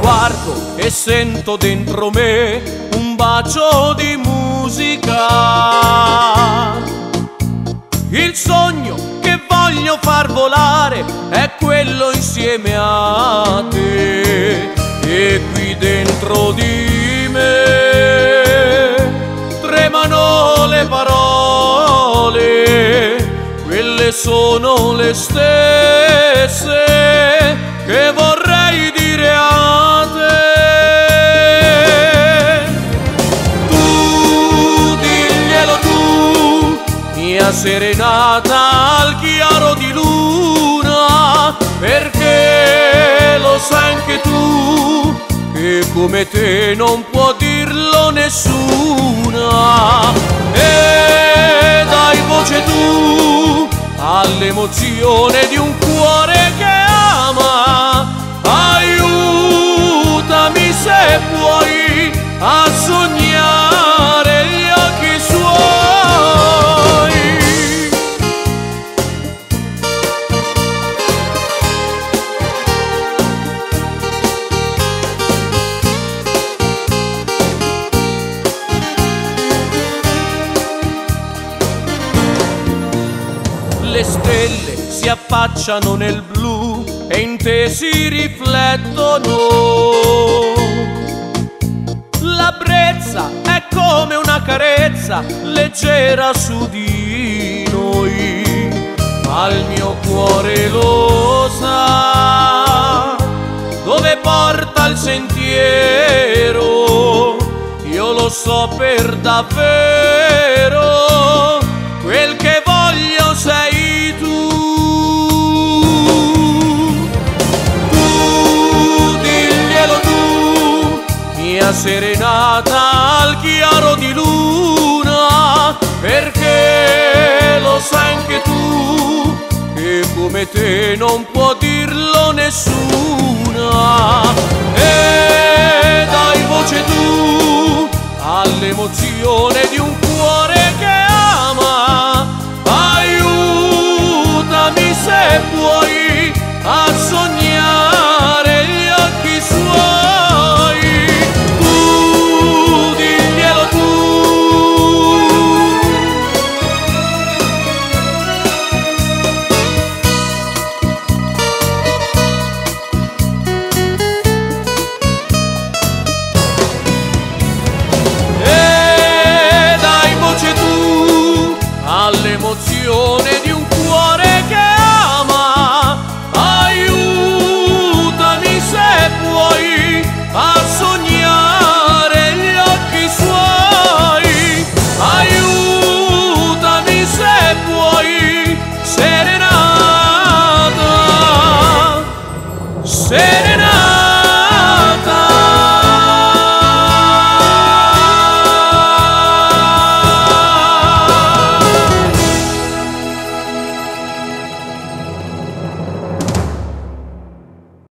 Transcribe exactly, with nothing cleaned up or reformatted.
guardo e sento dentro me un bacio di musica. Il sogno che voglio far volare è quello insieme a te. E qui dentro di me tremano le parole, quelle sono le stesse che vorrei dire a te. Tu, diglielo tu, mia serenata al chiaro di luna, perché lo sai anche tu che come te non può dirlo nessuna. E dai voce tu all'emozione di un cuore che ama, aiutami se puoi a sognare gli occhi suoi. Le stelle si affacciano nel blu e in te si riflettono. La brezza è come una carezza leggera su di noi, ma il mio cuore lo sa dove porta il sentiero. Io lo so per davvero, quel che voglio sei tu. Tu, diglielo tu, mia serenata al chiaro di luna, perché lo sai anche tu che come te non può dirlo nessuna. E dai voce tu all'emozione di un cuore che ama, aiutami se puoi a sognare gli occhi suoi. Tu, diglielo tu. E dai voce tu all'emozione